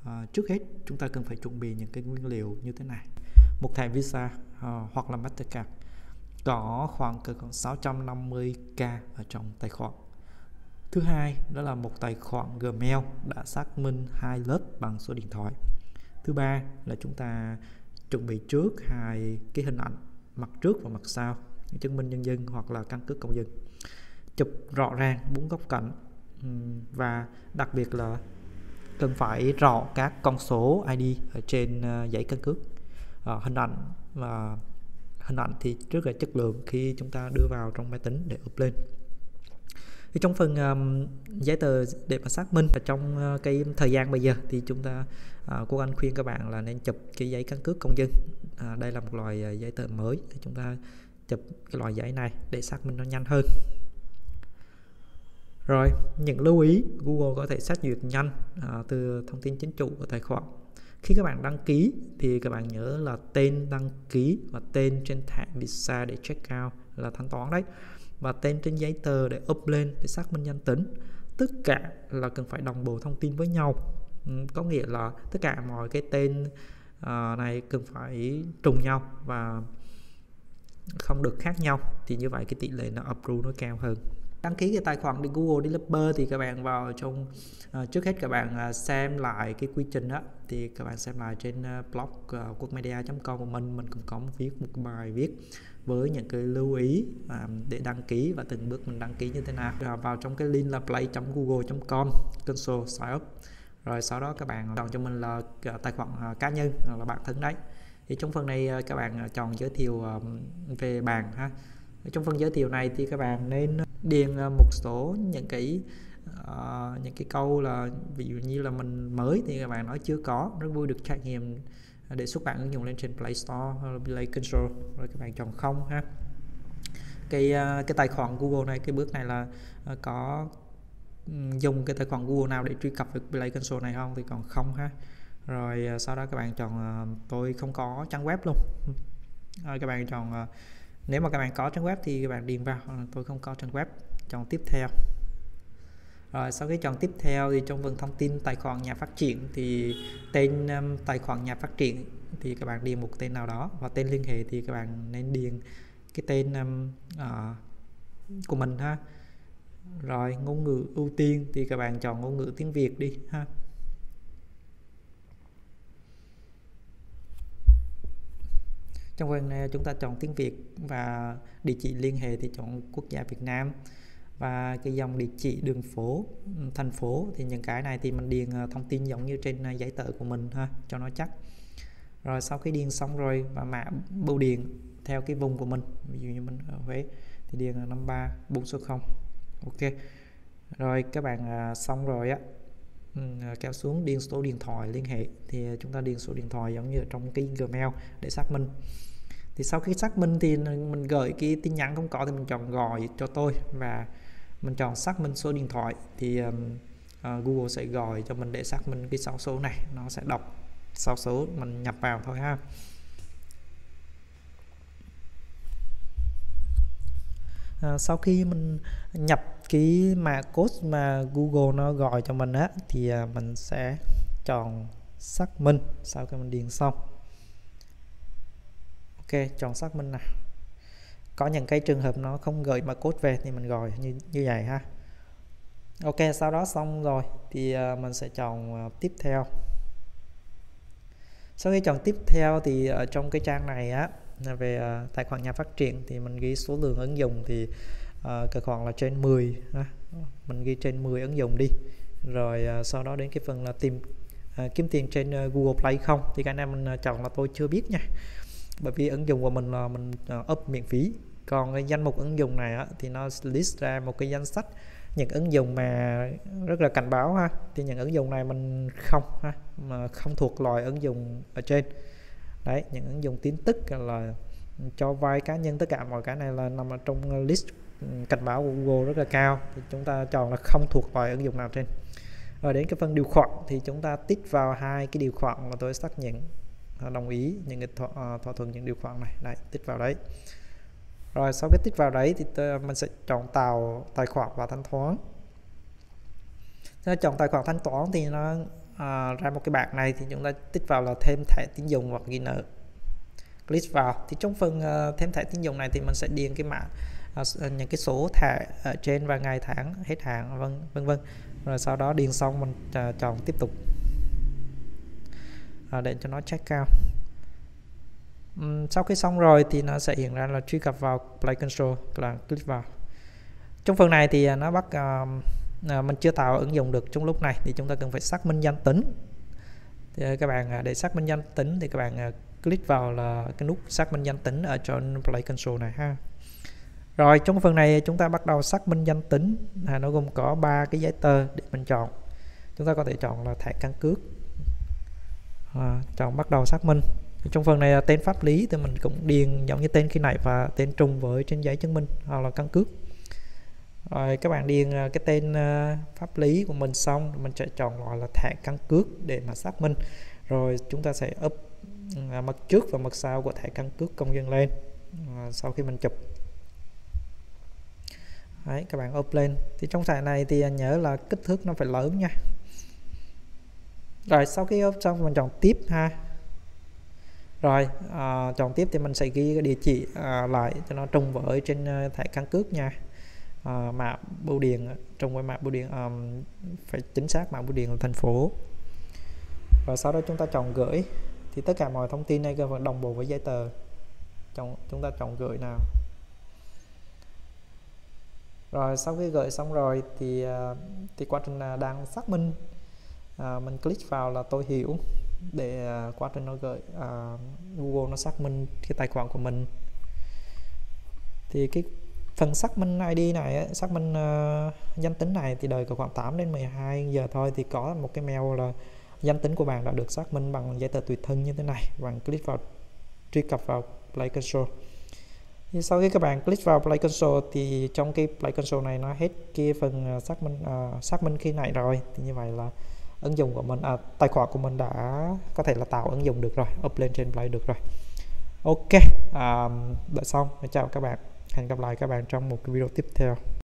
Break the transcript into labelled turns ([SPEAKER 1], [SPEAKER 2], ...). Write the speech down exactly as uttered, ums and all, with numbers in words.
[SPEAKER 1] à, trước hết chúng ta cần phải chuẩn bị những cái nguyên liệu như thế này. Một thẻ Visa à, hoặc là Mastercard có khoảng khoảng sáu trăm năm mươi k ở trong tài khoản. Thứ hai đó là một tài khoản Gmail đã xác minh hai lớp bằng số điện thoại. Thứ ba là chúng ta chuẩn bị trước hai cái hình ảnh, mặt trước và mặt sau, chứng minh nhân dân hoặc là căn cước công dân, chụp rõ ràng bốn góc cạnh, và đặc biệt là cần phải rõ các con số i đê ở trên giấy căn cước. À, hình ảnh và hình ảnh thì rất là chất lượng khi chúng ta đưa vào trong máy tính để up lên. Thì trong phần um, giấy tờ để mà xác minh và trong uh, cái thời gian bây giờ thì chúng ta uh, cô Anh khuyên các bạn là nên chụp cái giấy căn cước công dân. À, đây là một loại uh, giấy tờ mới, chúng ta chụp cái loại giấy này để xác minh nó nhanh hơn. Rồi, những lưu ý Google có thể xét duyệt nhanh uh, từ thông tin chính chủ của tài khoản. Khi các bạn đăng ký thì các bạn nhớ là tên đăng ký và tên trên thẻ Visa để check out là thanh toán đấy, và tên trên giấy tờ để up lên để xác minh danh tính. Tất cả là cần phải đồng bộ thông tin với nhau. Ừ, có nghĩa là tất cả mọi cái tên uh, này cần phải trùng nhau và không được khác nhau, thì như vậy cái tỷ lệ nó approve nó cao hơn. Đăng ký cái tài khoản đi Google Developer thì các bạn vào trong uh, trước hết các bạn uh, xem lại cái quy trình đó, thì các bạn xem lại trên uh, blog uh, quocmedia chấm com của mình mình cũng có một viết một bài viết với những cái lưu ý uh, để đăng ký và từng bước mình đăng ký như thế nào. Uh, vào trong cái link là play chấm google chấm com console sign up, rồi sau đó các bạn chọn cho mình là uh, tài khoản uh, cá nhân uh, là bản thân đấy. Thì trong phần này uh, các bạn uh, chọn giới thiệu uh, về bàn ha. Trong phần giới thiệu này thì các bạn nên điền một số những cái uh, những cái câu là ví dụ như là mình mới thì các bạn nói chưa có, rất vui được trải nghiệm để xuất bản ứng dụng lên trên Play Store hoặc là Play Console, rồi các bạn chọn không ha. Cái uh, cái tài khoản Google này, cái bước này là uh, có um, dùng cái tài khoản Google nào để truy cập với Play Console này không, thì còn không ha. Rồi uh, sau đó các bạn chọn uh, tôi không có trang web luôn. Uh, các bạn chọn uh, nếu mà các bạn có trang web thì các bạn điền vào, tôi không có trang web, chọn tiếp theo. Rồi sau khi chọn tiếp theo thì trong phần thông tin tài khoản nhà phát triển thì tên um, tài khoản nhà phát triển thì các bạn điền một tên nào đó, và tên liên hệ thì các bạn nên điền cái tên um, uh, của mình ha. Rồi ngôn ngữ ưu tiên thì các bạn chọn ngôn ngữ tiếng Việt đi ha. Trong phần này chúng ta chọn tiếng Việt, và địa chỉ liên hệ thì chọn quốc gia Việt Nam, và cái dòng địa chỉ đường phố, thành phố thì những cái này thì mình điền thông tin giống như trên giấy tờ của mình ha, cho nó chắc. Rồi sau khi điền xong rồi và mã bưu điện theo cái vùng của mình, ví dụ như mình ở Huế thì điền là năm ba bốn số không. Ok. Rồi các bạn xong rồi á, kéo xuống điền số điện thoại liên hệ, thì chúng ta điền số điện thoại giống như ở trong cái Gmail để xác minh. Thì sau khi xác minh thì mình gửi cái tin nhắn không có thì mình chọn gọi cho tôi, và mình chọn xác minh số điện thoại thì um, uh, Google sẽ gọi cho mình để xác minh cái sáu số này, nó sẽ đọc sáu số mình nhập vào thôi ha. À, sau khi mình nhập cái mã code mà Google nó gọi cho mình á, thì uh, mình sẽ chọn xác minh sau khi mình điền xong. Ok, chọn xác minh nào. Có những cái trường hợp nó không gửi mã code về thì mình gọi như như vậy ha. Ok, sau đó xong rồi thì uh, mình sẽ chọn uh, tiếp theo. Sau khi chọn tiếp theo thì ở trong cái trang này á, về uh, tài khoản nhà phát triển thì mình ghi số lượng ứng dụng thì uh, cái khoảng là trên mười ha. Mình ghi trên mười ứng dụng đi. Rồi uh, sau đó đến cái phần là tìm uh, kiếm tiền trên uh, Google Play không, thì cái này mình uh, chọn là tôi chưa biết nha, bởi vì ứng dụng của mình là mình uh, up miễn phí. Còn cái danh mục ứng dụng này á, thì nó list ra một cái danh sách những ứng dụng mà rất là cảnh báo ha, thì những ứng dụng này mình không ha, mà không thuộc loại ứng dụng ở trên đấy. Những ứng dụng tin tức là cho vay cá nhân, tất cả mọi cái này là nằm ở trong list cảnh báo của Google rất là cao, thì chúng ta chọn là không thuộc loại ứng dụng nào trên. Rồi đến cái phần điều khoản thì chúng ta tích vào hai cái điều khoản mà tôi xác nhận đồng ý những cái thỏa, thỏa thuận những điều khoản này, đấy, tích vào đấy. Rồi sau cái tích vào đấy thì mình sẽ chọn tạo tài khoản và thanh toán. Nếu chọn tài khoản thanh toán thì nó à, ra một cái bảng này thì chúng ta tích vào là thêm thẻ tín dụng hoặc ghi nợ. Click vào thì trong phần uh, thêm thẻ tín dụng này thì mình sẽ điền cái mã uh, những cái số thẻ ở trên và ngày tháng hết hạn vân vân vân, rồi sau đó điền xong mình uh, chọn tiếp tục uh, để cho nó check out. Um, sau khi xong rồi thì nó sẽ hiện ra là truy cập vào Play Console, là click vào. Trong phần này thì uh, nó bắt uh, uh, mình chưa tạo ứng dụng được trong lúc này thì chúng ta cần phải xác minh danh tính. Thì các bạn uh, để xác minh danh tính thì các bạn uh, click vào là cái nút xác minh danh tính ở trên Play Console này ha. Rồi trong phần này chúng ta bắt đầu xác minh danh tính, à, nó gồm có ba cái giấy tờ để mình chọn. Chúng ta có thể chọn là thẻ căn cước, à, chọn bắt đầu xác minh. Trong phần này là tên pháp lý thì mình cũng điền giống như tên khi nãy và tên trùng với trên giấy chứng minh hoặc là căn cước. Rồi các bạn điền cái tên pháp lý của mình xong mình sẽ chọn gọi là thẻ căn cước để mà xác minh. Rồi chúng ta sẽ up mặt trước và mặt sau của thẻ căn cước công dân lên. À, sau khi mình chụp đấy, các bạn up lên thì trong thẻ này thì nhớ là kích thước nó phải lớn nha. Rồi sau khi up xong mình chọn tiếp ha. Rồi à, chọn tiếp thì mình sẽ ghi cái địa chỉ à, lại cho nó trùng với trên thẻ căn cước nha. À, mã bưu điện trùng với mã bưu điện, um, phải chính xác mã bưu điện là thành phố. Rồi sau đó chúng ta chọn gửi thì tất cả mọi thông tin này cần phải đồng bộ với giấy tờ. Chọn, chúng ta chọn gửi nào. Rồi sau khi gửi xong rồi thì thì quá trình đang xác minh, à, mình click vào là tôi hiểu để à, quá trình nó gửi à, Google nó xác minh cái tài khoản của mình. Thì cái phần xác minh i đê này, xác minh uh, danh tính này thì đợi khoảng tám đến mười hai giờ thôi thì có một cái mail là danh tính của bạn đã được xác minh bằng giấy tờ tùy thân như thế này. Bạn click vào truy cập vào Play Console. Thì sau khi các bạn click vào Play Console thì trong cái Play Console này nó hết cái phần xác minh uh, xác minh khi này rồi, thì như vậy là ứng dụng của mình, à, tài khoản của mình đã có thể là tạo ứng dụng được rồi, up lên trên Play được rồi. Ok, à, đã xong. Chào các bạn, hẹn gặp lại các bạn trong một cái video tiếp theo.